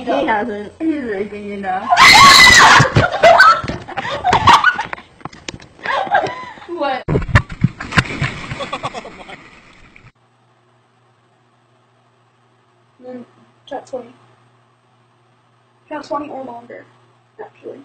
He hasn't. He's raping you now. What? Then chat 20. Chat 20 or longer, actually.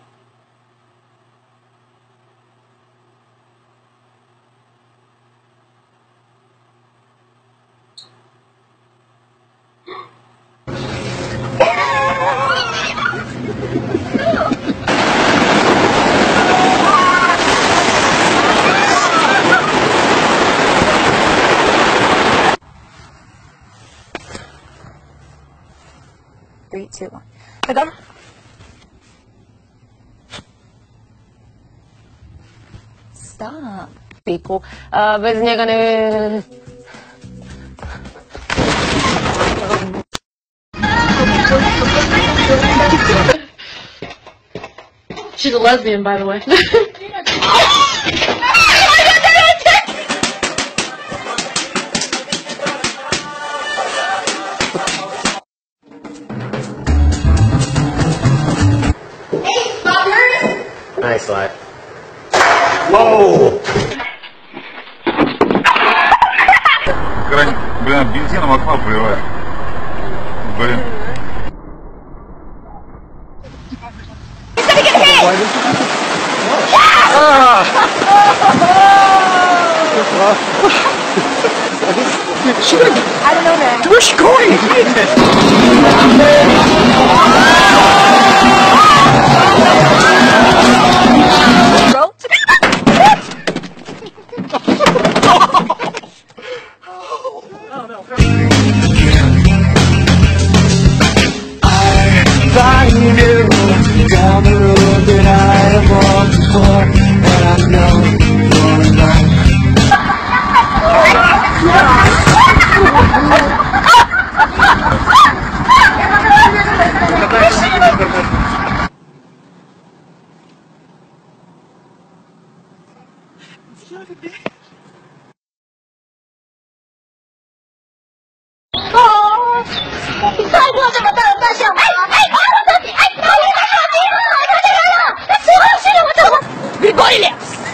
Three, two, one. 잠깐. Stop. 있고, bez niego She's a lesbian, by the way. Nice light. Whoa! Блин, бензином окно плевать. Блин. I don't know, man. Where's she going? Bro? Find you down the road that I have walked before, and I know you're alone. Прикольно!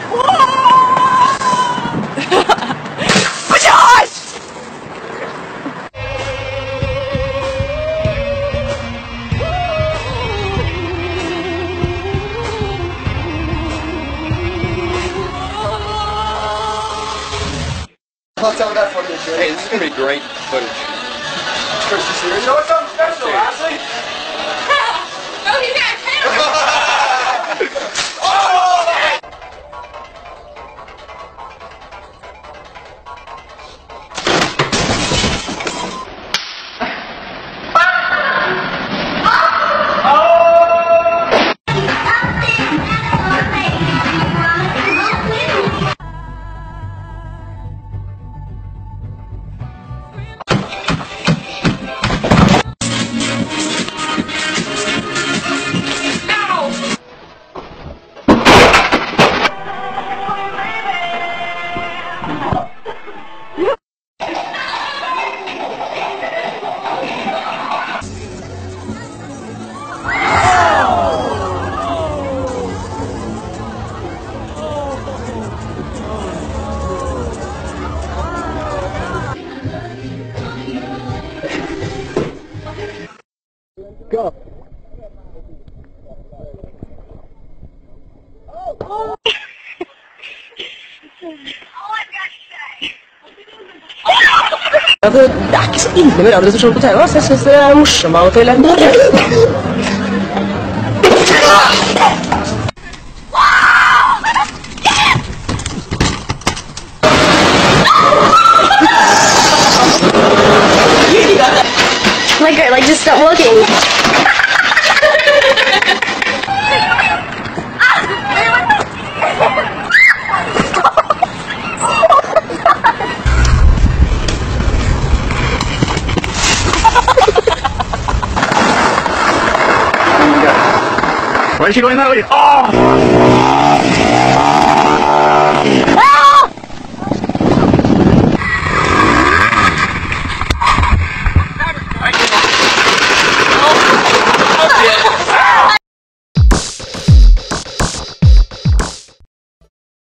Hey, this is gonna be great footage. You know what's something special, Ashley? Oh, you got a camera! Go. Det er ikke så ille med andre som slår på TV, så jeg synes det er morsomme av og til. Like just stop looking. Why is she going that way? Oh!